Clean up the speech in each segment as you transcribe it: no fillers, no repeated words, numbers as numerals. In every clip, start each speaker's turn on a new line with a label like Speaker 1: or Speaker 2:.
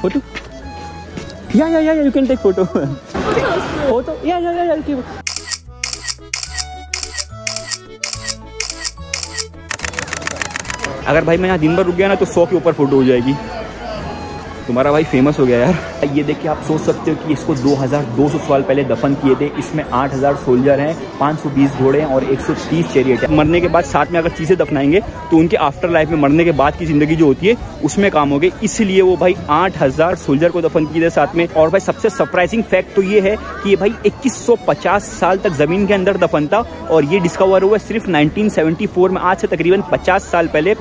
Speaker 1: Photo yeah you can take photo photo या अगर भाई मैं यहाँ दिन भर रुक गया ना तो 100 के ऊपर फोटो हो जाएगी। तुम्हारा भाई फेमस हो गया यार। ये देख के आप सोच सकते हो कि इसको 2200 साल पहले दफन किए थे। इसमें 8000 सोल्जर हैं, 520 घोड़े हैं और 130 चैरियट है। मरने के बाद साथ में अगर चीज़ें दफनाएंगे तो उनके आफ्टर लाइफ में, मरने के बाद की जिंदगी जो होती है उसमें काम हो गई। इसलिए वो भाई 8000 सोल्जर को दफन किए थे साथ में। और भाई सबसे सरप्राइजिंग फैक्ट तो ये है कि ये भाई 2150 साल तक जमीन के अंदर दफन था और ये डिस्कवर हुआ सिर्फ 1974 में, आज से तकरीबन 50 साल पहले।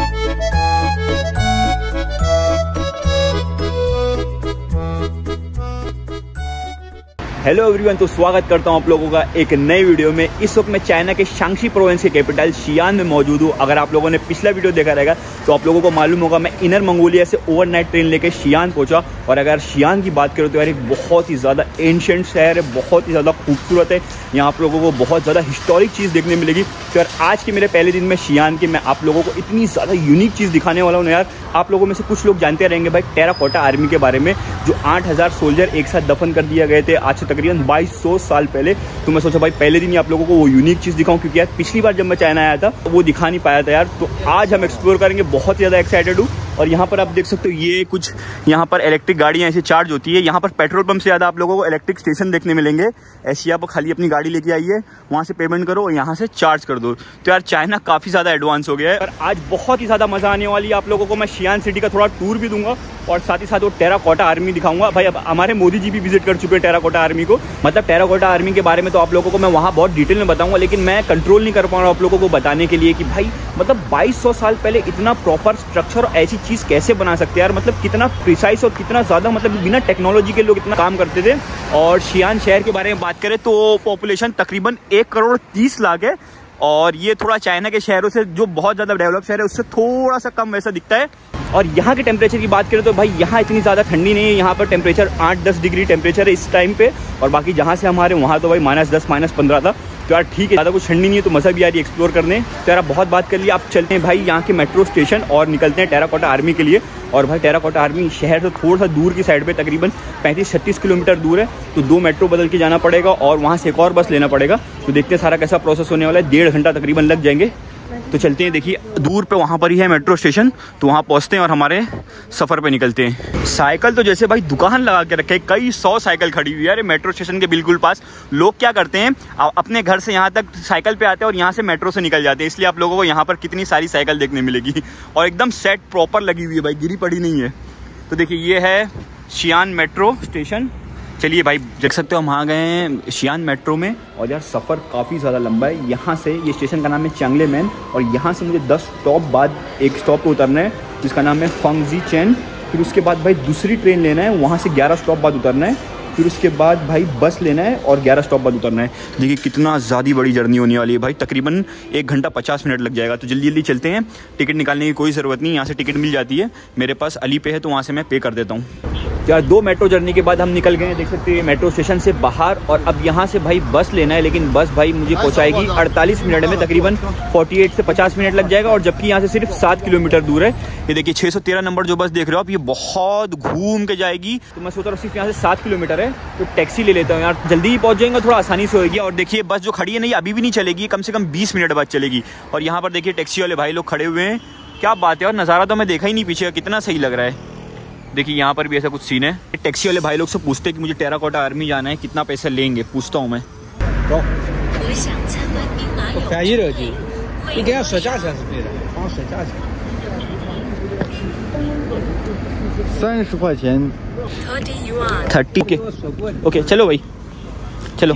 Speaker 1: हेलो एवरीवन, तो स्वागत करता हूं आप लोगों का एक नई वीडियो में। इस वक्त मैं चाइना के शांक्षी प्रोविंस के कैपिटल शियान में मौजूद हूं। अगर आप लोगों ने पिछला वीडियो देखा रहेगा तो आप लोगों को मालूम होगा मैं इनर मंगोलिया से ओवरनाइट ट्रेन लेके शियान पहुंचा। और अगर शियान की बात करूं तो यार एक बहुत ही ज़्यादा एंशिएंट शहर है, बहुत ही ज़्यादा खूबसूरत है। यहाँ आप लोगों को बहुत ज़्यादा हिस्टोरिक चीज़ देखने मिलेगी। तो यार आज के मेरे पहले दिन में शियान के मैं आप लोगों को इतनी ज़्यादा यूनिक चीज़ दिखाने वाला हूँ। यार आप लोगों में से कुछ लोग जानते रहेंगे भाई टेराकोटा आर्मी के बारे में, जो 8000 सोल्जर एक साथ दफन कर दिया गए थे आज से तकरीबन 2200 साल पहले। तो मैं सोचा भाई पहले दिन ही आप लोगों को वो यूनिक चीज़ दिखाऊं, क्योंकि यार पिछली बार जब मैं चाइना आया था वो दिखा नहीं पाया था यार। तो आज हम एक्सप्लोर करेंगे, बहुत ही ज़्यादा एक्साइटेड हूँ। और यहाँ पर आप देख सकते हो ये कुछ यहाँ पर इलेक्ट्रिक गाड़ियाँ ऐसे चार्ज होती है। यहाँ पर पेट्रोल पंप से ज़्यादा आप लोगों को इलेक्ट्रिक स्टेशन देखने मिलेंगे। ऐसी आप खाली अपनी गाड़ी लेके आइए, वहाँ से पेमेंट करो और यहाँ से चार्ज कर दो। तो यार चाइना काफ़ी ज़्यादा एडवांस हो गया है और आज बहुत ही ज़्यादा मज़ा आने वाली है। आप लोगों को मैं शियान सिटी का थोड़ा टूर भी दूंगा और साथ ही साथ वो टेराकोटा आर्मी दिखाऊंगा। भाई अब हमारे मोदी जी भी विजिट कर चुके हैं टेराकोटा आर्मी को। मतलब टेराकोटा आर्मी के बारे में तो आप लोगों को मैं वहाँ बहुत डिटेल में बताऊंगा, लेकिन मैं कंट्रोल नहीं कर पा रहा हूँ आप लोगों को बताने के लिए कि भाई मतलब 2200 साल पहले इतना प्रॉपर स्ट्रक्चर और ऐसी चीज़ कैसे बना सकते हैं यार। मतलब कितना प्रिसाइज और कितना ज़्यादा मतलब बिना टेक्नोलॉजी के लोग इतना काम करते थे। और शियान शहर के बारे में बात करें तो पॉपुलेशन तकरीबन 1,30,00,000 है और ये थोड़ा चाइना के शहरों से जो बहुत ज़्यादा डेवलप शहर है उससे थोड़ा सा कम वैसा दिखता है। और यहाँ के टेम्परेचर की बात करें तो भाई यहाँ इतनी ज़्यादा ठंडी नहीं है। यहाँ पर टेम्परेचर 8-10 डिग्री टेम्परेचर है इस टाइम पे। और बाकी जहाँ से हमारे वहाँ तो भाई -10 -15 था। तो यार ठीक है, ज़्यादा कुछ ठंडी नहीं है तो मज़ा भी आ रही है एक्सप्लोर करने। तो यार बहुत बात कर लिया, आप चलते हैं भाई यहाँ के मेट्रो स्टेशन और निकलते हैं टेराकोटा आर्मी के लिए। और भाई टेराकोटा आर्मी शहर से थोड़ा सा दूर की साइड पे तकरीबन 35-36 किलोमीटर दूर है। तो 2 मेट्रो बदल के जाना पड़ेगा और वहाँ से एक और बस लेना पड़ेगा। तो देखते हैं सारा कैसा प्रोसेस होने वाला है। 1.5 घंटा तकरीबन लग जाएंगे। तो चलते हैं, देखिए दूर पे वहाँ पर ही है मेट्रो स्टेशन, तो वहाँ पहुँचते हैं और हमारे सफ़र पे निकलते हैं। साइकिल तो जैसे भाई दुकान लगा के रखे, कई 100 साइकिल खड़ी हुई है यार मेट्रो स्टेशन के बिल्कुल पास। लोग क्या करते हैं अपने घर से यहाँ तक साइकिल पे आते हैं और यहाँ से मेट्रो से निकल जाते हैं। इसलिए आप लोगों को यहाँ पर कितनी सारी साइकिल देखने मिलेगी और एकदम सेट प्रॉपर लगी हुई है भाई, गिरी पड़ी नहीं है। तो देखिए ये है शियान मेट्रो स्टेशन। चलिए भाई देख सकते हो हम आ गए हैं शियान मेट्रो में। और यार सफ़र काफ़ी ज़्यादा लंबा है। यहाँ से ये स्टेशन का नाम है चांगलेमैन और यहाँ से मुझे 10 स्टॉप बाद एक स्टॉप पे उतरना है जिसका नाम है फंगजी चेन। फिर उसके बाद भाई दूसरी ट्रेन लेना है, वहाँ से 11 स्टॉप बाद उतरना है। फिर उसके बाद भाई बस लेना है और 11 स्टॉप बाद उतरना है। देखिए कितना ज़्यादा बड़ी जर्नी होने वाली है भाई, तकरीबन 1 घंटा 50 मिनट लग जाएगा। तो जल्दी जल्दी चलते हैं। टिकट निकालने की कोई ज़रूरत नहीं, यहाँ से टिकट मिल जाती है। मेरे पास अली पे है तो वहाँ से मैं पे कर देता हूँ। यार 2 मेट्रो जर्नी के बाद हम निकल गए हैं, देख सकते हैं मेट्रो स्टेशन से बाहर। और अब यहाँ से भाई बस लेना है, लेकिन बस भाई मुझे पहुँचाएगी 48 मिनट में, तकरीबन 48 से 50 मिनट लग जाएगा। और जबकि यहाँ से सिर्फ 7 किलोमीटर दूर है। ये देखिए 613 नंबर जो बस देख रहे हो आप, ये बहुत घूम के जाएगी। तो मैं सोच रहा हूँ सिर्फ यहाँ से 7 किलोमीटर है तो टैक्सी ले लेता हूँ यार, जल्दी ही पहुँच जाएंगे, थोड़ा आसानी से होगी। और देखिए बस जो खड़ी है नहीं अभी भी नहीं चलेगी, कम से कम 20 मिनट बाद चलेगी। और यहाँ पर देखिए टैक्सी वाले भाई लोग खड़े हुए हैं, क्या बात है। और नज़ारा तो मैं देखा ही नहीं पीछे, कितना सही लग रहा है। देखिए यहाँ पर भी ऐसा कुछ सीन है। टैक्सी वाले भाई लोग से पूछते हैं कि मुझे टेराकोटा आर्मी जाना है, कितना पैसा लेंगे, पूछता हूँ मैं। ओके चलो भाई चलो।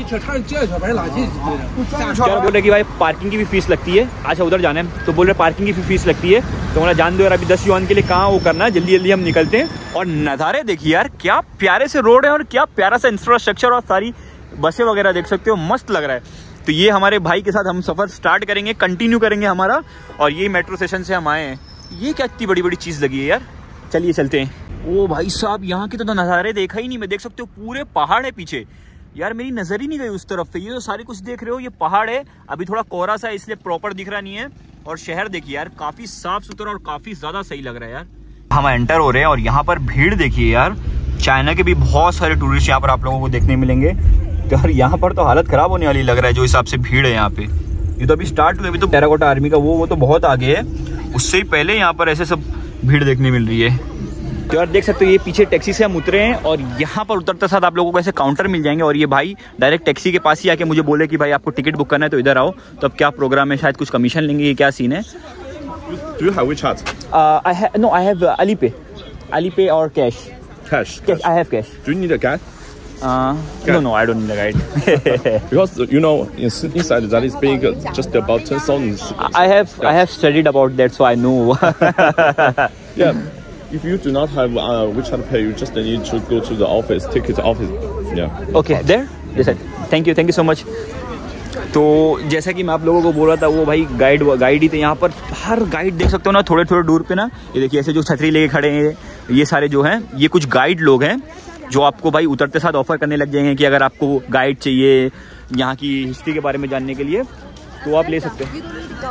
Speaker 1: क्या बोल रहे कि भाई पार्किंग की भी फीस लगती है। अच्छा उधर जाना है तो बोल रहे पार्किंग की भी फीस लगती है। तो हमारा जान दो यार, अभी 10 युआन के लिए कहाँ वो करना है, जल्दी जल्दी हम निकलते हैं। और नज़ारे देखिए यार, क्या प्यारे से रोड है और क्या प्यारा सा इंफ्रास्ट्रक्चर और सारी बसें वगैरह देख सकते हो, मस्त लग रहा है। तो ये हमारे भाई के साथ हम सफ़र स्टार्ट करेंगे, कंटिन्यू करेंगे हमारा। और ये मेट्रो स्टेशन से हम आए हैं। ये क्या इतनी बड़ी बड़ी चीज़ लगी है यार। चलिए चलते हैं। ओ भाई साहब यहाँ के तो नज़ारे देखा ही नहीं मैं, देख सकते हो पूरे पहाड़ है पीछे यार, मेरी नजर ही नहीं गई उस तरफ पे। ये तो सारी कुछ देख रहे हो, ये पहाड़ है, अभी थोड़ा कोहरा सा है इसलिए प्रॉपर दिख रहा नहीं है। और शहर देखिए यार, काफी साफ सुथरा और काफी ज्यादा सही लग रहा है यार। हम एंटर हो रहे हैं और यहाँ पर भीड़ देखिए यार, चाइना के भी बहुत सारे टूरिस्ट यहाँ पर आप लोगों को देखने मिलेंगे। तो यार यहाँ पर तो हालत खराब होने वाली लग रहा है जो हिसाब से भीड़ है यहाँ पे। ये तो अभी स्टार्ट हुए, अभी तो टेराकोटा आर्मी का वो तो बहुत आगे है, उससे ही पहले यहाँ पर ऐसे सब भीड़ देखने मिल रही है। तो यार देख सकते हो ये पीछे टैक्सी से हम उतरे हैं और यहाँ पर उतरते साथ आप लोगों को ऐसे काउंटर मिल जाएंगे और ये भाई डायरेक्ट टैक्सी के पास ही आके मुझे बोले कि भाई आपको टिकट बुक करना है तो इधर आओ। तो अब क्या प्रोग्राम है, शायद कुछ कमीशन लेंगे, ये क्या सीन है?
Speaker 2: Do you have WeChat?
Speaker 1: I have Alipay or cash.
Speaker 2: Cash.
Speaker 1: I have cash.
Speaker 2: Do you need a guide?
Speaker 1: No, I don't need a guide.
Speaker 2: Because you know, inside that is big, just about 10,000.
Speaker 1: I have studied about that, so I know.
Speaker 2: Yeah, if you do not have WeChat Pay, you just need to go to the office, ticket office. Yeah.
Speaker 1: Okay, there. Yes, sir. Thank you so much. तो जैसा कि मैं आप लोगों को बोल रहा था, वो भाई गाइड ही थे यहाँ पर। हर गाइड देख सकते हो ना, थोड़े थोड़े दूर पे ना, ये देखिए ऐसे जो छतरी लेके खड़े हैं, ये सारे जो हैं ये कुछ गाइड लोग हैं जो आपको भाई उतरते साथ ऑफर करने लग जाएंगे कि अगर आपको गाइड चाहिए यहाँ की हिस्ट्री के बारे में जानने के लिए तो आप ले सकते हो।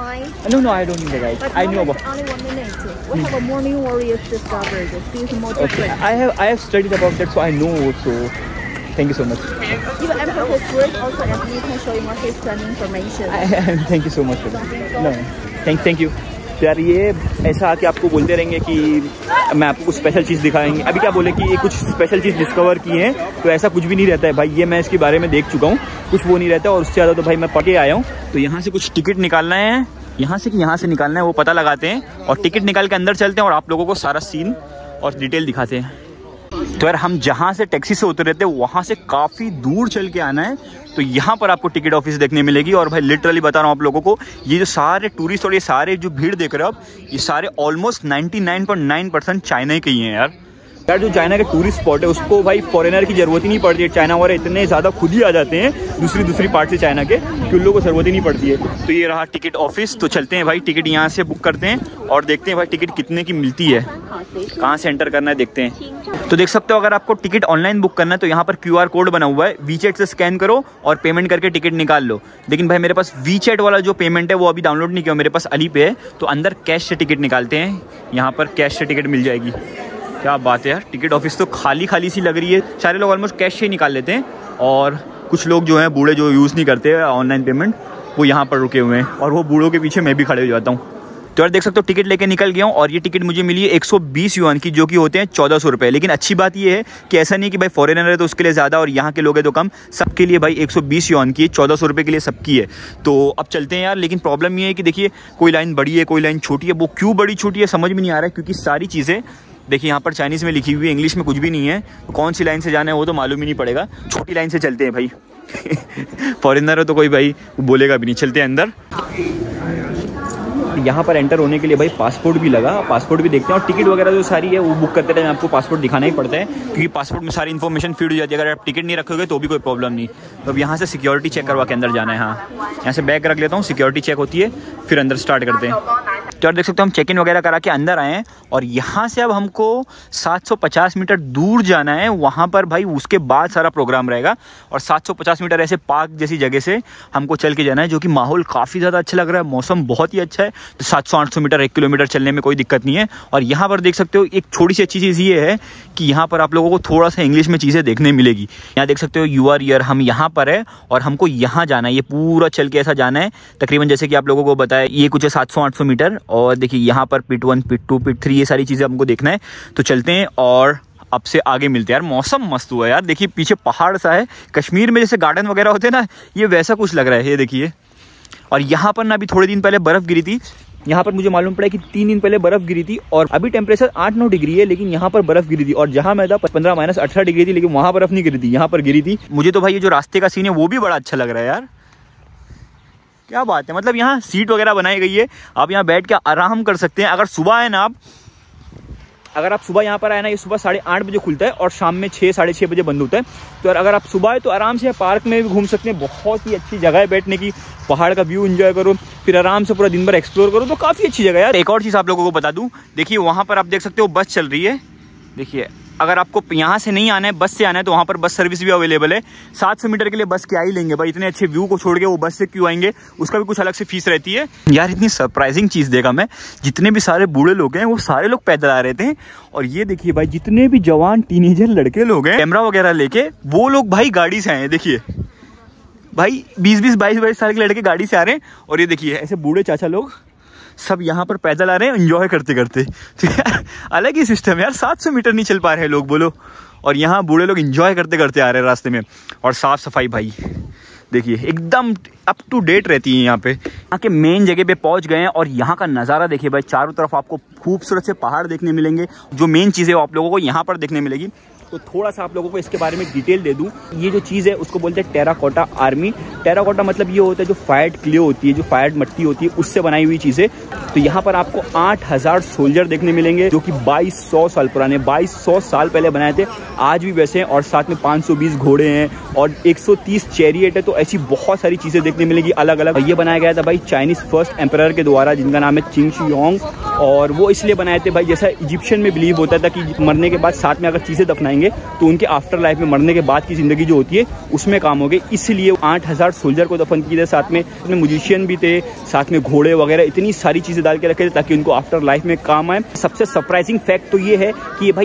Speaker 1: No, I don't need a guide. I know about.
Speaker 3: Only 1 minute. We have a morning warriors discovered. Excuse me.
Speaker 1: Okay, I have studied about that, so I know. So thank you so much.
Speaker 3: Even after his work, also as me can show you more history information.
Speaker 1: Thank you so much. No, thank you. तो यार ये ऐसा आके आपको बोलते रहेंगे कि मैं आपको कुछ स्पेशल चीज़ दिखाएंगे। अभी क्या बोले कि ये कुछ स्पेशल चीज़ डिस्कवर की है, तो ऐसा कुछ भी नहीं रहता है भाई। ये मैं इसके बारे में देख चुका हूँ, कुछ वो नहीं रहता है। और उससे ज़्यादा तो भाई मैं पढ़ के आया हूँ। तो यहाँ से कुछ टिकट निकालना है, यहाँ से निकालना है, वो पता लगाते हैं और टिकट निकाल के अंदर चलते हैं और आप लोगों को सारा सीन और डिटेल दिखाते हैं। तो यार हम जहाँ से टैक्सी से उतरे थे वहाँ से काफ़ी दूर चल के आना है। तो यहाँ पर आपको टिकट ऑफिस देखने मिलेगी। और भाई लिटरली बता रहा हूँ आप लोगों को, ये जो सारे टूरिस्ट और ये सारे जो भीड़ देख रहे हो आप, ये सारे ऑलमोस्ट 99.9% चाइना के ही हैं यार। जो चाइना के टूरिस्ट स्पॉट है उसको भाई फॉरेनर की जरूरत ही नहीं पड़ती है। चाइना वाले इतने ज़्यादा खुद ही आ जाते हैं दूसरी पार्ट से चाइना के कि उन लोगों को जरूरत ही नहीं पड़ती है। तो ये रहा टिकट ऑफिस। तो चलते हैं भाई, टिकट यहाँ से बुक करते हैं और देखते हैं भाई टिकट कितने की मिलती है, कहाँ से एंटर करना है देखते हैं। तो देख सकते हो अगर आपको टिकट ऑनलाइन बुक करना है तो यहाँ पर QR कोड बना हुआ है, WeChat से स्कैन करो और पेमेंट करके टिकट निकाल लो। लेकिन भाई मेरे पास WeChat वाला जो पेमेंट है वो अभी डाउनलोड नहीं किया, मेरे पास Alipay है। तो अंदर कैश से टिकट निकालते हैं, यहाँ पर कैश से टिकट मिल जाएगी। क्या बात है यार, टिकट ऑफिस तो खाली सी लग रही है। सारे लोग ऑलमोस्ट कैश से ही निकाल लेते हैं और कुछ लोग जो हैं बूढ़े जो यूज़ नहीं करते ऑनलाइन पेमेंट, वो यहाँ पर रुके हुए हैं और वो बूढ़ों के पीछे मैं भी खड़े हो जाता हूँ। तो यार देख सकते हो टिकट लेके निकल गया हूँ और ये टिकट मुझे मिली है 120 युआन की, जो कि होते हैं 1400 रुपये। लेकिन अच्छी बात ये है कि ऐसा नहीं कि भाई फॉरेनर है तो उसके लिए ज़्यादा और यहाँ के लोग हैं तो कम, सबके लिए भाई 120 युआन की है, 1400 रुपये के लिए सबकी है। तो अब चलते हैं यार। लेकिन प्रॉब्लम ये है कि देखिए कोई लाइन बड़ी है कोई लाइन छोटी है, वो क्यों बड़ी छोटी है समझ में नहीं आ रहा है, क्योंकि सारी चीज़ें देखिए यहाँ पर चाइनीज़ में लिखी हुई है, इंग्लिश में कुछ भी नहीं है। तो कौन सी लाइन से जाना है वो तो मालूम ही नहीं पड़ेगा। छोटी लाइन से चलते हैं भाई फॉरेनर हो तो कोई भाई बोलेगा भी नहीं। चलते हैं अंदर। यहाँ पर एंटर होने के लिए भाई पासपोर्ट भी लगा, पासपोर्ट भी देखते हैं और टिकट वगैरह जो सारी है वो बुक करते टाइम आपको पासपोर्ट दिखाना ही पड़ता है, क्योंकि पासपोर्ट में सारी इन्फॉर्मेशन फीड हो जाती है। अगर आप टिकट नहीं रखोगे तो भी कोई प्रॉब्लम नहीं। तो अब यहाँ से सिक्योरिटी चेक करवा के अंदर जाना है। हाँ, यहाँ से बैग रख लेता हूँ, सिक्योरिटी चेक होती है, फिर अंदर स्टार्ट करते हैं। तो आप देख सकते हो हम चेक इन वगैरह करा के अंदर आए हैं और यहाँ से अब हमको 750 मीटर दूर जाना है। वहाँ पर भाई उसके बाद सारा प्रोग्राम रहेगा और 750 मीटर ऐसे पार्क जैसी जगह से हमको चल के जाना है, जो कि माहौल काफ़ी ज़्यादा अच्छा लग रहा है, मौसम बहुत ही अच्छा है। तो 700-800 मीटर 1 किलोमीटर चलने में कोई दिक्कत नहीं है। और यहाँ पर देख सकते हो एक छोटी सी अच्छी चीज़ ये है कि यहाँ पर आप लोगों को थोड़ा सा इंग्लिश में चीज़ें देखने मिलेगी। यहाँ देख सकते हो यू आर ईयर, हम यहाँ पर है और हमको यहाँ जाना है, ये पूरा चल के ऐसा जाना है। तकरीबन जैसे कि आप लोगों को बताया ये कुछ है 700-800 मीटर और देखिए यहाँ पर पिट 1 पिट 2 पिट 3 ये सारी चीज़ें हमको देखना है। तो चलते हैं और अब से आगे मिलते हैं। यार मौसम मस्त हुआ है यार, देखिए पीछे पहाड़ सा है, कश्मीर में जैसे गार्डन वगैरह होते हैं ना, ये वैसा कुछ लग रहा है। ये देखिए, और यहाँ पर ना अभी थोड़े दिन पहले बर्फ़ गिरी थी। यहाँ पर मुझे मालूम पड़ा कि 3 दिन पहले बर्फ़ गिरी थी और अभी टेम्परेचर 8-9 डिग्री है, लेकिन यहाँ पर बर्फ़ गिरी थी। और जहाँ मैं था 15-18 डिग्री थी, लेकिन वहाँ बर्फ़ नहीं गिरी थी, यहाँ पर गिरी थी। मुझे तो भाई ये जो रास्ते का सीन है वो भी बड़ा अच्छा लग रहा है यार, क्या बात है। मतलब यहाँ सीट वगैरह बनाई गई है, आप यहाँ बैठ के आराम कर सकते हैं। अगर सुबह आए ना आप, अगर आप सुबह यहाँ पर आए ना, ये सुबह 8:30 बजे खुलता है और शाम में 6-6:30 बजे बंद होता है। तो यार अगर आप सुबह आए तो आराम से पार्क में भी घूम सकते हैं, बहुत ही अच्छी जगह है बैठने की, पहाड़ का व्यू एंजॉय करो, फिर आराम से पूरा दिन भर एक्सप्लोर करो, तो काफ़ी अच्छी जगह है यार। एक और चीज़ आप लोगों को बता दूँ, देखिए वहाँ पर आप देख सकते हो बस चल रही है, देखिए अगर आपको यहाँ से नहीं आना है, बस से आना है, तो वहाँ पर बस सर्विस भी अवेलेबल है। 700 मीटर के लिए बस क्या ही लेंगे भाई, इतने अच्छे व्यू को छोड़ के वो बस से क्यों आएंगे, उसका भी कुछ अलग से फीस रहती है। यार इतनी सरप्राइजिंग चीज़ देखा मैं, जितने भी सारे बूढ़े लोग हैं वो सारे लोग पैदल आ रहे थे। और ये देखिए भाई, जितने भी जवान टीनेजर लड़के लोग हैं कैमरा वगैरह लेके, वो लोग भाई गाड़ी से आए हैं। देखिए भाई 20-20, 22-22 साल के लड़के गाड़ी से आ रहे हैं। और ये देखिए ऐसे बूढ़े चाचा लोग सब यहाँ पर पैदल आ रहे हैं एंजॉय करते करते। तो यार अलग ही सिस्टम है यार, 700 मीटर नहीं चल पा रहे हैं लोग, बोलो, और यहाँ बूढ़े लोग एंजॉय करते करते आ रहे हैं रास्ते में। और साफ सफाई भाई देखिए एकदम अप टू डेट रहती है यहाँ पे। यहाँ के मेन जगह पे पहुँच गए हैं और यहाँ का नज़ारा देखिए भाई, चारों तरफ आपको खूबसूरत से पहाड़ देखने मिलेंगे। जो मेन चीज़ है वो आप लोगों को यहाँ पर देखने मिलेगी। तो थोड़ा सा आप लोगों को इसके बारे में डिटेल दे दूं। ये जो चीज़ है उसको बोलते हैं टेराकोटा आर्मी। टेराकोटा मतलब ये होता है जो फायर्ड क्ले होती है, जो फायर्ड मट्टी होती है, उससे बनाई हुई चीज़ें। तो यहाँ पर आपको 8000 सोल्जर देखने मिलेंगे जो कि 2200 साल पुराने, 2200 साल पहले बनाए थे, आज भी वैसे हैं। और साथ में 520 घोड़े हैं और 130 चैरियट है। तो ऐसी बहुत सारी चीज़ें देखने मिलेगी अलग अलग। ये बनाया गया था भाई चाइनीज़ फर्स्ट एम्परर के द्वारा, जिनका नाम है चिंग शी योंग। और वो इसलिए बनाए थे भाई, जैसा इजिप्शियन में बिलीव होता था कि मरने के बाद साथ में अगर चीज़ें दफनाएंगे तो उनके आफ्टर लाइफ में, मरने के बाद की ज़िंदगी जो होती है उसमें काम हो गई। इसलिए 8000 सोल्जर को दफन किए थे। साथ में म्यूजिशियन भी थे, साथ में घोड़े वगैरह, इतनी सारी चीज़ें डाल के रखे थे ताकि उनको आफ्टर लाइफ में काम आए। सबसे सरप्राइजिंग फैक्ट तो ये है कि ये भाई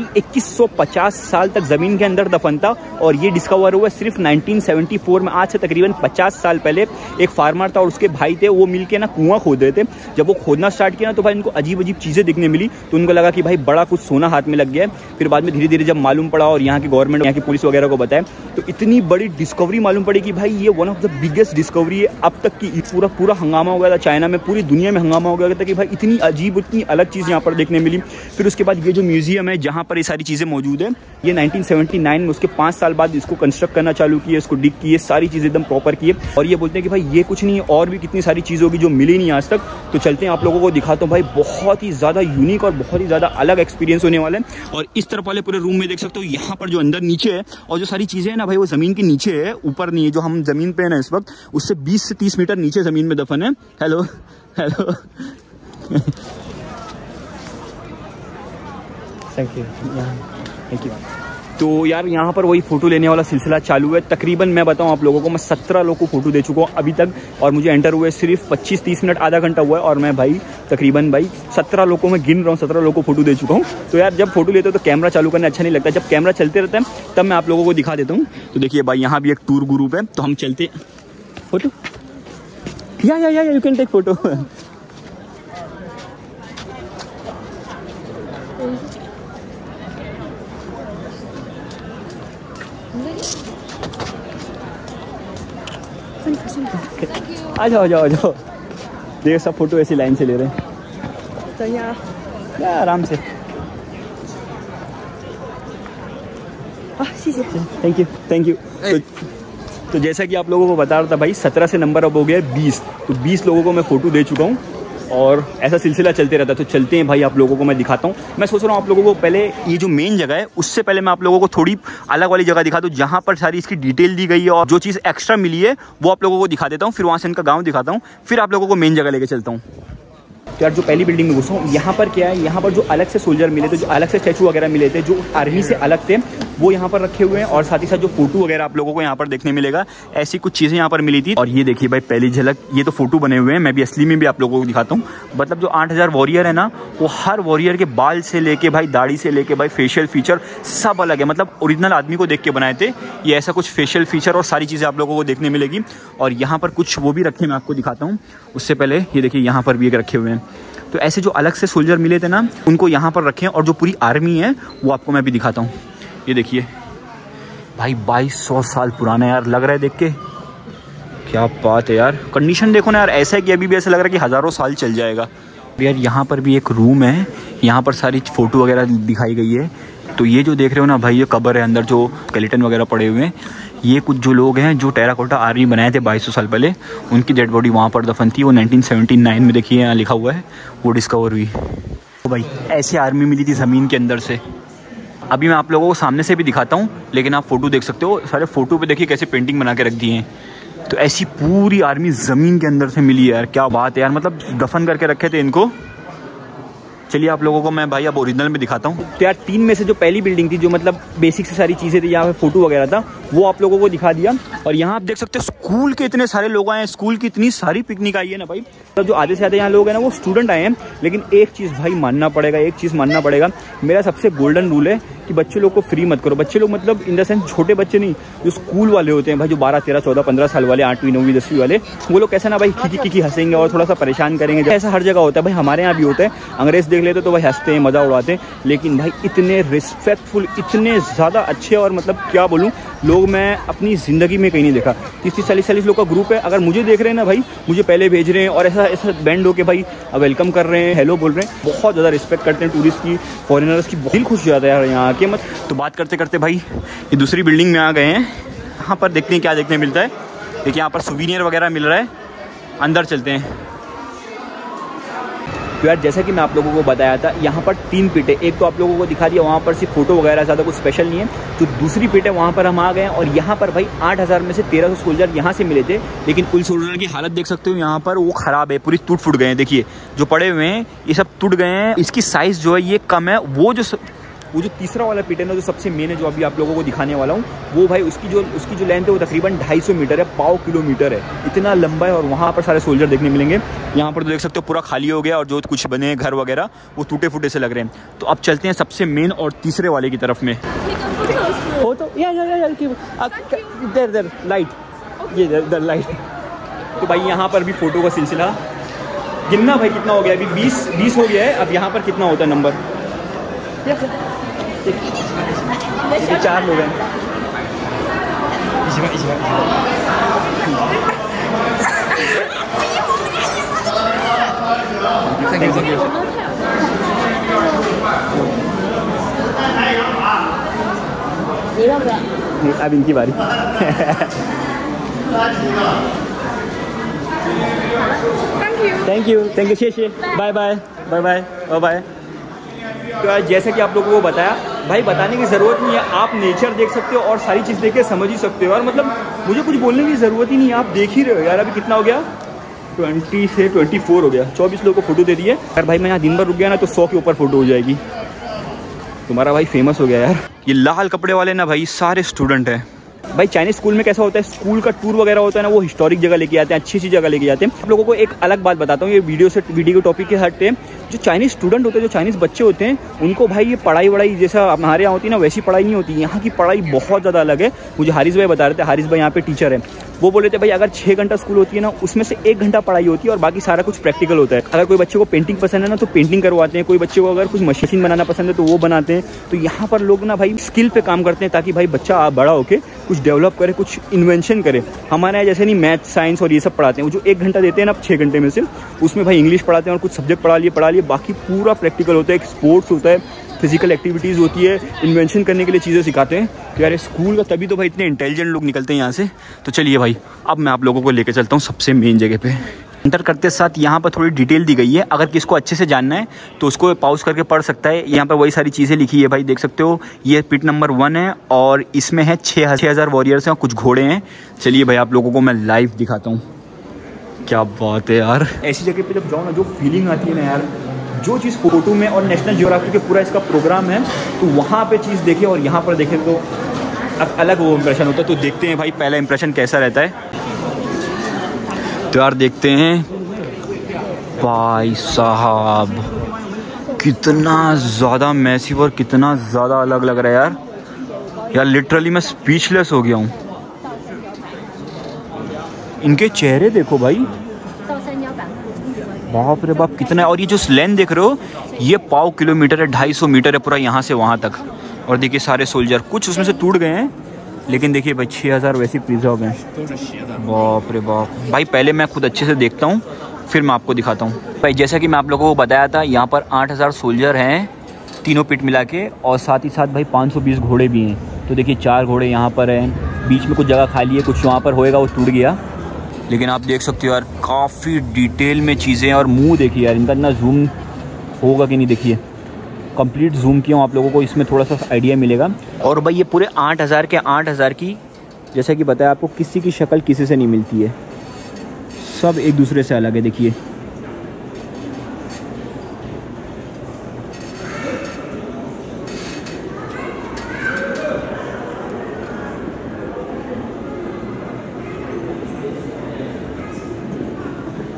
Speaker 1: 2150 साल तक ज़मीन के अंदर दफन था। और ये डिस्कवर हुआ सिर्फ 1974 में। आज से तकरीबन 50 साल पहले एक फार्मर था और उसके भाई थे, वो मिलके ना कुआं खोद रहे थे। जब वो खोदना स्टार्ट किया ना तो भाई उनको अजीब अजीब चीज़ें दिखने मिली। तो उनको लगा कि भाई बड़ा कुछ सोना हाथ में लग गया है। फिर बाद में धीरे धीरे जब मालूम पड़ा और यहाँ की गवर्नमेंट, यहाँ की पुलिस वगैरह को बताया, तो इतनी बड़ी डिस्कवरी मालूम पड़ी कि भाई ये one of the biggest discovery है अब तक की। पूरा हंगामा हो गया था चाइना में, पूरी दुनिया में हंगामा हो गया था कि भाई इतनी अजीब, इतनी अलग चीज़ यहाँ पर देखने मिली। फिर उसके बाद ये जो म्यूजियम है जहाँ पर ये सारी चीज़ें मौजूद है, ये 1979 में, उसके 5 साल बाद इसको कंस्ट्रक्ट करना चालू किए, इसको डिग किए, सारी चीज़ें एकदम प्रॉपर किए। और ये बोलते हैं कि भाई ये कुछ नहीं है, और भी कितनी सारी चीज़ होगी जो मिली नहीं आज तक। तो चलते हैं आप लोगों को दिखाता हूँ भाई, बहुत ही ज़्यादा यूनिक और बहुत ही ज़्यादा अलग एक्सपीरियंस होने वाला है। और इस तरफ वाले पूरे रूम में देख सकते हो, यहाँ पर जो अंदर नीचे है और जो सारी चीज़ें हैं ना भाई, वो ज़मीन के नीचे है, ऊपर नहीं है। जो हम ज़मीन पे है ना इस वक्त, उससे 20 से 30 मीटर नीचे ज़मीन में दफन है। Hello hello thank you. तो यार यहाँ पर वही फ़ोटो लेने वाला सिलसिला चालू है। तकरीबन मैं बताऊँ आप लोगों को, मैं 17 लोगों को फ़ोटो दे चुका हूँ अभी तक। और मुझे एंटर हुए सिर्फ 25-30 मिनट, आधा घंटा हुआ है। और मैं भाई तकरीबन भाई 17 लोगों को मैं गिन रहा हूँ, 17 लोगों को फ़ोटो दे चुका हूँ। तो यार जब फोटो लेते हो तो कैमरा चालू करना अच्छा नहीं लगता। जब कैमरा चलते रहता है तब मैं आप लोगों को दिखा देता हूँ। तो देखिए भाई यहाँ भी एक टूर ग्रुप है, तो हम चलते photo. Yeah you can take photo. आ जाओ। देखो सब फोटो ऐसी लाइन से ले रहे हैं। तो यहाँ आराम से। Thank you. तो जैसा कि आप लोगों को बता रहा था भाई, 17 से नंबर अब हो गया 20। तो 20 लोगों को मैं फ़ोटो दे चुका हूँ और ऐसा सिलसिला चलते रहता है। तो चलते हैं भाई, आप लोगों को मैं दिखाता हूँ। मैं सोच रहा हूँ आप लोगों को पहले ये जो मेन जगह है उससे पहले मैं आप लोगों को थोड़ी अलग वाली जगह दिखा दूँ, जहाँ पर सारी इसकी डिटेल दी गई है और जो चीज़ एक्स्ट्रा मिली है वो आप लोगों को दिखा देता हूँ। फिर वहाँ से इनका गाँव दिखाता हूँ, फिर आप लोगों को मेन जगह लेके चलता हूँ। तो यार जो पहली बिल्डिंग में घुसा हूँ, यहाँ पर क्या है, यहाँ पर जो अलग से सोल्जर मिले थे, जो अलग से स्टैचू वगैरह मिले थे, जो आर्मी से अलग थे, वो यहाँ पर रखे हुए हैं। और साथ ही साथ जो फोटो वगैरह आप लोगों को यहाँ पर देखने मिलेगा, ऐसी कुछ चीज़ें यहाँ पर मिली थी। और ये देखिए भाई पहली झलक, ये तो फोटो बने हुए हैं, मैं भी असली में भी आप लोगों को दिखाता हूँ। मतलब जो 8000 वॉरियर है ना, वो हर वॉरियर के बाल से लेके भाई, दाढ़ी से लेके भाई, फेशियल फीचर सब अलग है। मतलब ओरिजिनल आदमी को देख के बनाए थे ये, ऐसा कुछ फेशियल फीचर और सारी चीज़ें आप लोगों को देखने मिलेगी। और यहाँ पर कुछ वो भी रखे, मैं आपको दिखाता हूँ। उससे पहले ये देखिए यहाँ पर भी एक रखे हुए हैं। तो ऐसे जो अलग से सोल्जर मिले थे ना, उनको यहाँ पर रखें। और जो पूरी आर्मी है वो आपको मैं भी दिखाता हूँ। ये देखिए भाई 2200 साल पुराना यार, लग रहा है देख के, क्या बात है यार। कंडीशन देखो ना यार, ऐसा है कि अभी भी ऐसा लग रहा है कि हज़ारों साल चल जाएगा यार। यहाँ पर भी एक रूम है, यहाँ पर सारी फ़ोटो वगैरह दिखाई गई है। तो ये जो देख रहे हो ना भाई, ये कब्र है, अंदर जो स्केलेटन वगैरह पड़े हुए हैं। ये कुछ जो लोग हैं जो टेराकोटा आर्मी बनाए थे 2200 साल पहले, उनकी डेड बॉडी वहाँ पर दफन थी। वो 1979 में देखिए यहाँ लिखा हुआ है, वो डिस्कवर हुई। तो भाई ऐसी आर्मी मिली थी ज़मीन के अंदर से। अभी मैं आप लोगों को सामने से भी दिखाता हूँ, लेकिन आप फ़ोटो देख सकते हो। सारे फ़ोटो पे देखिए कैसे पेंटिंग बना के रख दी हैं। तो ऐसी पूरी आर्मी ज़मीन के अंदर से मिली है यार, क्या बात है यार। मतलब दफन करके रखे थे इनको। चलिए आप लोगों को मैं भाई अब ओरिजिनल में दिखाता हूँ। तो यार 3 में से जो पहली बिल्डिंग थी, जो मतलब बेसिक से सारी चीज़ें थी, यहाँ पे फोटो वगैरह था, वो आप लोगों को दिखा दिया। और यहाँ आप देख सकते हो स्कूल के इतने सारे लोग आए हैं, स्कूल की इतनी सारी पिकनिक आई है ना भाई। तो जो आधे से आधे यहाँ लोग हैं ना वो स्टूडेंट आए हैं। लेकिन एक चीज़ भाई मानना पड़ेगा, मेरा सबसे गोल्डन रूल है कि बच्चे लोग को फ्री मत करो। बच्चे लोग मतलब इन द सेंस छोटे बच्चे नहीं, जो स्कूल वाले होते हैं भाई, जो 12, 13, 14, 15 साल वाले, 8वीं 9वीं 10वीं वाले, वो लोग कैसा ना भाई खिकी हंसेंगे और थोड़ा सा परेशान करेंगे। ऐसा हर जगह होता है भाई, हमारे यहाँ भी होता है। अंग्रेज देख लेते तो भाई हंसते हैं, मजा उड़ाते हैं। लेकिन भाई इतने रिस्पेक्टफुल, इतने ज़्यादा अच्छे, और मतलब क्या बोलूँ, लोग मैं अपनी ज़िंदगी में कहीं नहीं देखा। 30-40 लोग का ग्रुप है, अगर मुझे देख रहे हैं ना भाई, मुझे पहले भेज रहे हैं और ऐसा बैंड होके भाई वेलकम कर रहे हैं, हेलो बोल रहे हैं। बहुत ज़्यादा रिस्पेक्ट करते हैं टूरिस्ट की, फॉरेनर्स की। दिल खुश हो जाता है यार यहाँ आके। मत तो बात करते करते भाई ये दूसरी बिल्डिंग में आ गए हैं। यहाँ पर देखते हैं क्या देखने मिलता है। देखिए यहाँ पर सुवीनियर वगैरह मिल रहा है, अंदर चलते हैं। तो यार जैसा कि मैं आप लोगों को बताया था, यहाँ पर 3 पिट है। एक तो आप लोगों को दिखा दिया, वहाँ पर सिर्फ फोटो वगैरह ज़्यादा कुछ स्पेशल नहीं है। जो दूसरी पिट है वहाँ पर हम आ गए हैं, और यहाँ पर भाई 8000 में से 1300 सोल्जर यहाँ से मिले थे। लेकिन कुल सोल्जर की हालत देख सकते हो यहाँ पर, वो ख़राब है, पूरी टूट फूट गए हैं। देखिए जो पड़े हुए हैं ये सब टूट गए हैं। इसकी साइज़ जो है ये कम है। वो जो तीसरा वाला पिट है ना, जो सबसे मेन है, जो अभी आप लोगों को दिखाने वाला हूँ, वो भाई उसकी जो लेंथ है वो तकरीबन 250 मीटर है, 0.5 किलोमीटर है, इतना लंबा है। और वहाँ पर सारे सोल्जर देखने मिलेंगे। यहाँ पर तो देख सकते हो पूरा खाली हो गया, और जो कुछ बने हैं घर वगैरह वो टूटे फूटे से लग रहे हैं। तो अब चलते हैं सबसे मेन और तीसरे वाले की तरफ में। फोटो लाइट, ये लाइट। तो भाई यहाँ पर भी फोटो का सिलसिला गिनना भाई कितना हो गया अभी, 20 हो गया है। अब यहाँ पर कितना होता है नंबर, 4 लोग हैं। अब इनकी बारी। थैंक यू शेषे, बाय बाय। तो जैसे कि आप लोगों को बताया भाई, बताने की ज़रूरत नहीं है, आप नेचर देख सकते हो और सारी चीज़ देख के समझ ही सकते हो। और मतलब मुझे कुछ बोलने की ज़रूरत ही नहीं है, आप देख ही रहे हो यार। अभी कितना हो गया, 20 से 24 हो गया, 24 लोगों को फोटो दे दिए। अगर भाई मैं यहाँ दिन भर रुक गया ना तो 100 के ऊपर फोटो हो जाएगी। तुम्हारा भाई फेमस हो गया यार। ये लाल कपड़े वाले ना भाई सारे स्टूडेंट हैं। भाई चाइनीज स्कूल में कैसा होता है, स्कूल का टूर वगैरह होता है ना, वो हिस्टोरिक जगह लेके आते हैं, अच्छी जगह लेके जाते हैं। आप लोगों को एक अलग बात बताता हूँ, ये वीडियो के टॉपिक के हटते हैं। जो चाइनीज स्टूडेंट होते हैं, जो चाइनीज बच्चे होते हैं, उनको भाई ये पढ़ाई वढ़ाई जैसा हमारे यहाँ होती है ना, वैसी पढ़ाई नहीं होती। यहाँ की पढ़ाई बहुत ज़्यादा अलग है। मुझे हारिस भाई बता रहे थे, हारिस भाई यहाँ पे टीचर है, वो बोल रहे थे भाई अगर 6 घंटा स्कूल होती है ना, उसमें से 1 घंटा पढ़ाई होती है और बाकी सारा कुछ प्रैक्टिकल होता है। अगर कोई बच्चे को पेंटिंग पसंद है ना तो पेंटिंग करवाते हैं, कोई बच्चे को अगर कुछ मशीन बनाना पसंद है तो वो बनाते हैं। तो यहाँ पर लोग ना भाई स्किल पे काम करते हैं, ताकि भाई बच्चा बड़ा होके कुछ डेवलप करे, कुछ इन्वेंशन करे। हमारे यहाँ जैसे नहीं मैथ साइंस और ये सब पढ़ाते हैं। वो जो 1 घंटा देते हैं ना 6 घंटे में से, उसमें भाई इंग्लिश पढ़ाते हैं और कुछ सब्जेक्ट पढ़ा लिए, बाकी पूरा प्रैक्टिकल होता है। एक स्पोर्ट्स होता है, फिजिकल एक्टिविटीज़ होती है, इन्वेंशन करने के लिए चीज़ें सिखाते हैं। तो यार स्कूल का तभी तो भाई इतने इंटेलिजेंट लोग निकलते हैं यहाँ से। तो चलिए भाई अब मैं आप लोगों को लेकर चलता हूँ सबसे मेन जगह पे। एंटर करते साथ यहाँ पर थोड़ी डिटेल दी गई है, अगर किसको अच्छे से जानना है तो उसको पॉज करके पढ़ सकता है। यहाँ पर वही सारी चीज़ें लिखी है भाई, देख सकते हो। ये पिट नंबर 1 है और इसमें है 6000 वॉरियर्स हैं और कुछ घोड़े हैं। चलिए भाई आप लोगों को मैं लाइव दिखाता हूँ। क्या बात है यार, ऐसी जगह पे जब जाओ ना, जो फीलिंग आती है ना यार, जो चीज़ फोटो में और नेशनल ज्योग्राफी के पूरा इसका प्रोग्राम है, तो वहाँ पे चीज़ देखें और यहाँ पर देखें तो अलग वो इम्प्रेशन होता है। तो देखते हैं भाई पहला इम्प्रेशन कैसा रहता है। तो यार देखते हैं भाई साहब, कितना ज़्यादा मैसिव और कितना ज़्यादा अलग लग रहा है यार लिटरली मैं स्पीचलेस हो गया हूँ। इनके चेहरे देखो भाई, बाप रे बाप कितना है। और ये जो लेंथ देख रहे हो, ये 0.5 किलोमीटर है, 250 मीटर है पूरा यहाँ से वहाँ तक। और देखिए सारे सोल्जर, कुछ उसमें से टूट गए हैं, लेकिन देखिए भाई 6000 वैसे प्रिजर्व हैं। बाप रे बाप भाई, पहले मैं खुद अच्छे से देखता हूँ फिर मैं आपको दिखाता हूँ। भाई जैसा कि मैं आप लोगों को बताया था, यहाँ पर 8000 सोल्जर हैं तीनों पिट मिला के, और साथ ही साथ भाई 520 घोड़े भी हैं। तो देखिए 4 घोड़े यहाँ पर हैं, बीच में कुछ जगह खाली है, कुछ वहाँ पर होएगा वो टूट गया। लेकिन आप देख सकते हो यार काफ़ी डिटेल में चीज़ें। और मुंह देखिए यार इनका, इतना जूम होगा कि नहीं, देखिए कंप्लीट जूम किया हूँ, आप लोगों को इसमें थोड़ा सा आइडिया मिलेगा। और भाई ये पूरे 8000 के 8000 की, जैसा कि बताया आपको, किसी की शक्ल किसी से नहीं मिलती है, सब एक दूसरे से अलग है। देखिए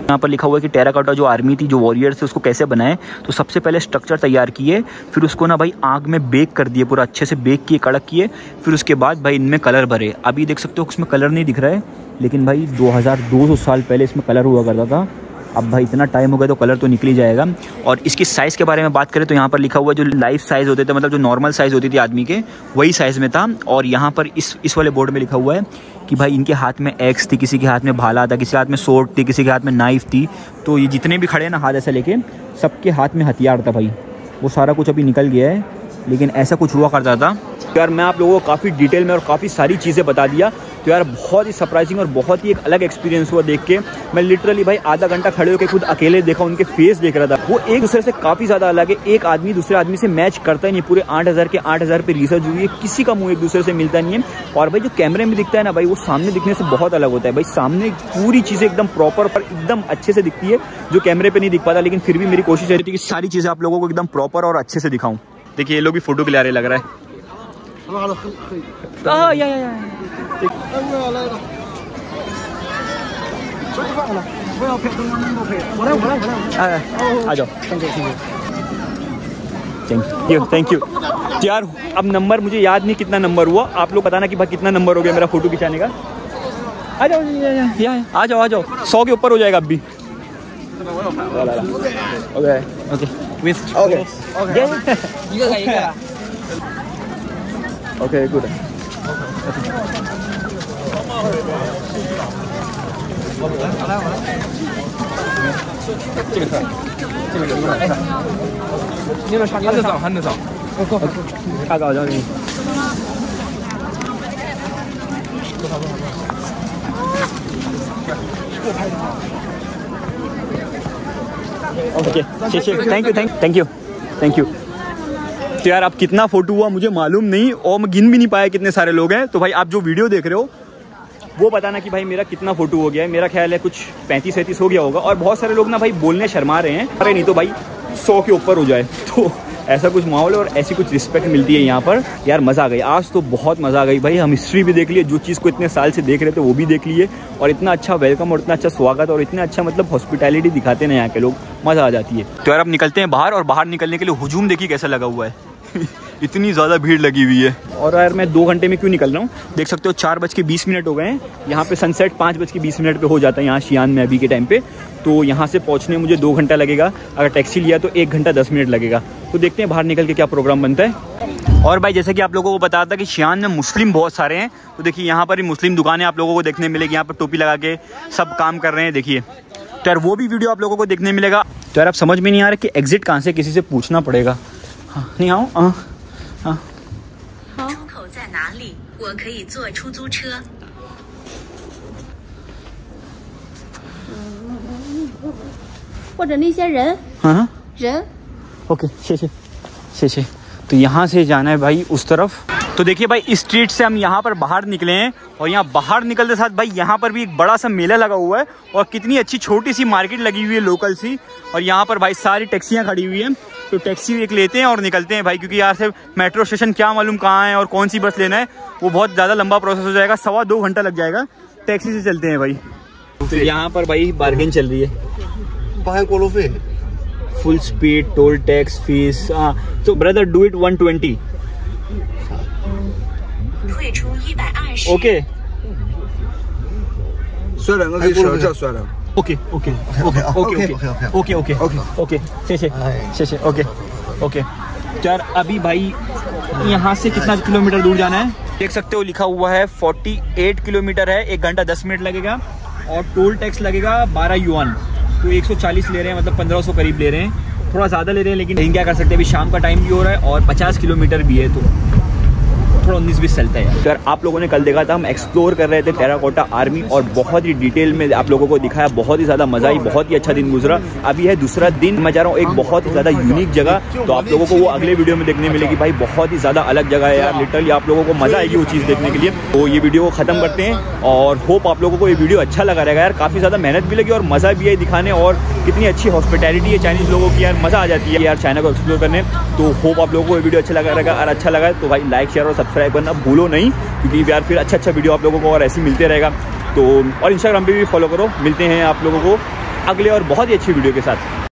Speaker 1: यहाँ पर लिखा हुआ है कि टेराकोटा जो आर्मी थी, जो वॉरियर्स थे, उसको कैसे बनाए। तो सबसे पहले स्ट्रक्चर तैयार किए, फिर उसको ना भाई आग में बेक कर दिए, पूरा अच्छे से बेक किए, कड़क किए, फिर उसके बाद भाई इनमें कलर भरे। अभी देख सकते हो उसमें कलर नहीं दिख रहा है, लेकिन भाई 2200 साल पहले इसमें कलर हुआ करता था। अब भाई इतना टाइम हो गया तो कलर तो निकल ही जाएगा। और इसकी साइज़ के बारे में बात करें तो यहाँ पर लिखा हुआ है जो लाइफ साइज़ होते थे, मतलब जो नॉर्मल साइज़ होती थी आदमी के, वही साइज़ में था। और यहाँ पर इस वाले बोर्ड में लिखा हुआ है कि भाई इनके हाथ में एक्स थी, किसी के हाथ में भाला था, किसी के हाथ में सोर्ड थी, किसी के हाथ में नाइफ थी। तो ये जितने भी खड़े हैं ना हाथ ऐसा लेके, सबके हाथ में हथियार था भाई। वो सारा कुछ अभी निकल गया है, लेकिन ऐसा कुछ हुआ करता था। यार मैं आप लोगों को काफ़ी डिटेल में और काफ़ी सारी चीज़ें बता दिया। तो यार बहुत ही सरप्राइजिंग और बहुत ही एक अलग एक्सपीरियंस हुआ देख के। मैं लिटरली भाई आधा घंटा खड़े होकर खुद अकेले देखा, उनके फेस देख रहा था। वो एक दूसरे से काफ़ी ज़्यादा अलग है, एक आदमी दूसरे आदमी से मैच करता ही नहीं। पूरे 8000 के 8000 पे रिसर्च हुई है, किसी का मुंह एक दूसरे से मिलता नहीं है। और भाई जो कैमरे में दिखता है ना भाई, वो सामने दिखने से बहुत अलग होता है भाई। सामने पूरी चीज़ें एकदम प्रॉपर पर एकदम अच्छे से दिखती है, जो कैमरे पर नहीं दिख पाता। लेकिन फिर भी मेरी कोशिश रहती है कि सारी चीज़ें आप लोगों को एकदम प्रॉपर और अच्छे से दिखाऊँ। देखिए ये लोग भी फोटो के लिए आ रहे लग रहा है। आ जाओ, थैंक यू यार। अब नंबर मुझे याद नहीं कितना नंबर हुआ, आप लोग बताना कि भाई कितना नंबर हो गया मेरा फोटो खिंचाने का। आ जाओ आ जाओ 100 के ऊपर हो जाएगा अब भी। Okay good. Okay thank you. तो यार अब कितना फोटो हुआ मुझे मालूम नहीं, और मैं गिन भी नहीं पाया कितने सारे लोग हैं। तो भाई आप जो वीडियो देख रहे हो वो बताना कि भाई मेरा कितना फोटो हो गया है। मेरा ख्याल है कुछ 35-37 हो गया होगा। और बहुत सारे लोग ना भाई बोलने शर्मा रहे हैं, अरे नहीं तो भाई 100 के ऊपर हो जाए। तो ऐसा कुछ माहौल है और ऐसी कुछ रिस्पेक्ट मिलती है यहाँ पर। यार मज़ा आ गई, आज तो बहुत मज़ा आ गई भाई। हम हिस्ट्री भी देख लिए, जो चीज़ को इतने साल से देख रहे थे वो भी देख लिए, और इतना अच्छा वेलकम और इतना अच्छा स्वागत और इतना अच्छा मतलब हॉस्पिटैलिटी दिखाते हैं यहाँ के लोग, मज़ा आ जाती है। तो यार अब निकलते हैं बाहर, और बाहर निकलने के लिए हुजूम देखिए कैसा लगा हुआ है। इतनी ज़्यादा भीड़ लगी हुई है। और यार मैं 2 घंटे में क्यों निकल रहा हूँ, देख सकते हो 4:20 हो गए हैं। यहाँ पे सनसेट 5:20 पे हो जाता है यहाँ शियान में अभी के टाइम पे। तो यहाँ से पहुँचने मुझे 2 घंटा लगेगा, अगर टैक्सी लिया तो 1 घंटा 10 मिनट लगेगा। तो देखते हैं बाहर निकल के क्या प्रोग्राम बनता है। और भाई जैसे कि आप लोगों को बताया था कि शियान में मुस्लिम बहुत सारे हैं, तो देखिए यहाँ पर मुस्लिम दुकानें आप लोगों को देखने मिलेगी। यहाँ पर टोपी लगा के सब काम कर रहे हैं, देखिए। तो यार वो भी वीडियो आप लोगों को देखने मिलेगा। तो यार अब समझ में नहीं आ रहा कि एग्जिट कहाँ से, किसी से पूछना पड़ेगा। हाँ नहीं आओ हाँ हाँ
Speaker 4: 出口在哪里？我可以坐出租车。
Speaker 3: 或者那些人
Speaker 1: हाँ
Speaker 3: 人
Speaker 1: ओके शेषे। तो यहाँ से जाना है भाई उस तरफ। तो देखिए भाई इस स्ट्रीट से हम यहाँ पर बाहर निकले हैं, और यहाँ बाहर निकलते साथ भाई यहाँ पर भी एक बड़ा सा मेला लगा हुआ है, और कितनी अच्छी छोटी सी मार्केट लगी हुई है लोकल सी। और यहाँ पर भाई सारी टैक्सियाँ खड़ी हुई हैं, तो टैक्सी एक लेते हैं और निकलते हैं भाई, क्योंकि यहाँ से मेट्रो स्टेशन क्या मालूम कहाँ है और कौन सी बस लेना है, वो बहुत ज़्यादा लंबा प्रोसेस हो जाएगा, 1.25-2 घंटा लग जाएगा। टैक्सी से चलते हैं भाई। तो यहाँ पर भाई बार्गेन चल रही है, full speed, toll tax, fees. तो brother do it 120। Okay
Speaker 5: 摔2个可以折这摔2个。
Speaker 1: okay okay okay okay okay okay okay शेषे ओके ओके। यार अभी भाई यहाँ से कितना किलोमीटर दूर जाना है देख सकते हो, लिखा हुआ है 48 किलोमीटर है, 1 घंटा 10 मिनट लगेगा, और टोल टैक्स लगेगा 12 युआन। तो 140 ले रहे हैं, मतलब 1500 करीब ले रहे हैं, थोड़ा ज़्यादा ले रहे हैं, लेकिन क्या कर सकते हैं, अभी शाम का टाइम भी हो रहा है और 50 किलोमीटर भी है, तो थोड़ा 19-20 चलता है। तो यार आप लोगों ने कल देखा था हम एक्सप्लोर कर रहे थे टेराकोटा आर्मी, और बहुत ही डिटेल में आप लोगों को दिखाया, बहुत ही ज़्यादा मज़ा आई, बहुत ही अच्छा दिन गुजरा। अभी है दूसरा दिन, मैं जा रहा हूँ एक बहुत ही ज़्यादा यूनिक जगह, तो आप लोगों को वो अगले वीडियो में देखने मिलेगी भाई। बहुत ही ज़्यादा अलग जगह है यार, लिटरली आप लोगों को मज़ा आएगी वो चीज़ देखने के लिए। तो ये वीडियो को ख़त्म करते हैं, और होप आप लोगों को ये वीडियो अच्छा लगा रहेगा यार। काफ़ी ज़्यादा मेहनत भी लगी और मज़ा भी है दिखाने, और कितनी अच्छी हॉस्पिटैलिटी है चाइनीज़ लोगों की यार, मज़ा आ जाती है यार चाइना को एक्सप्लोर करने। तो होप आप लोगों को ये वीडियो अच्छा लगा रहेगा, और अच्छा लगा तो भाई लाइक शेयर और सब्सक्राइब करना भूलो नहीं, क्योंकि यार फिर अच्छा वीडियो आप लोगों को और ऐसे मिलते रहेगा। तो और इंस्टाग्राम पे भी फॉलो करो। मिलते हैं आप लोगों को अगले और बहुत ही अच्छी वीडियो के साथ।